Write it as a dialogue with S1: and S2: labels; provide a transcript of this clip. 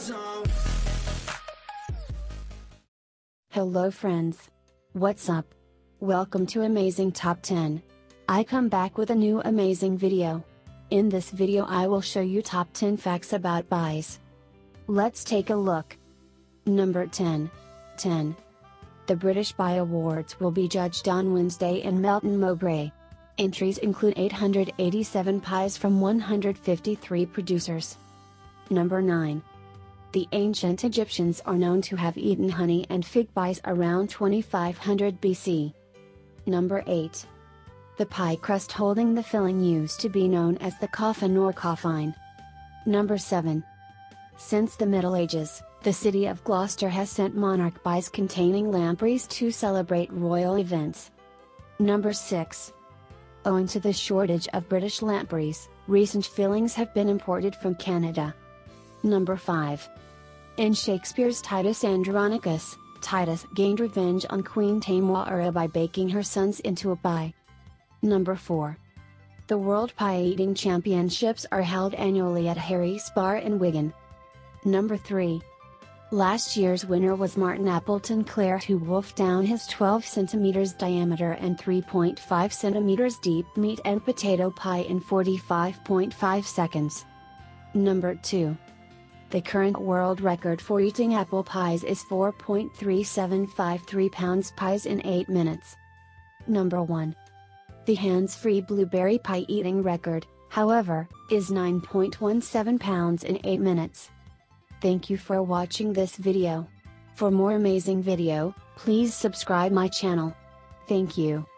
S1: zone.
S2: Hello friends. What's up? Welcome to Amazing Top 10. I come back with a new amazing video. In this video I will show you top 10 facts about pies. Let's take a look. Number 10. 10. The British Pie Awards will be judged on Wednesday in Melton Mowbray. Entries include 887 pies from 153 producers. Number 9. The ancient Egyptians are known to have eaten honey and fig pies around 2500 BC. Number 8. The pie crust holding the filling used to be known as the coffin or coffine. Number 7. Since the Middle Ages, the city of Gloucester has sent monarch pies containing lampreys to celebrate royal events. Number 6. Owing to the shortage of British lampreys, recent fillings have been imported from Canada. Number 5. In Shakespeare's Titus Andronicus, Titus gained revenge on Queen Tamaara by baking her sons into a pie. Number 4. The World Pie Eating Championships are held annually at Harry's Bar in Wigan. Number 3. Last year's winner was Martin Appleton Clare, who wolfed down his 12 cm diameter and 3.5 cm deep meat and potato pie in 45.5 seconds. Number 2. The current world record for eating apple pies is 4.3753 pounds pies in 8 minutes. Number 1. The hands-free blueberry pie eating record, however, is 9.17 pounds in 8 minutes. Thank you for watching this video. For more amazing video, please subscribe my channel. Thank you.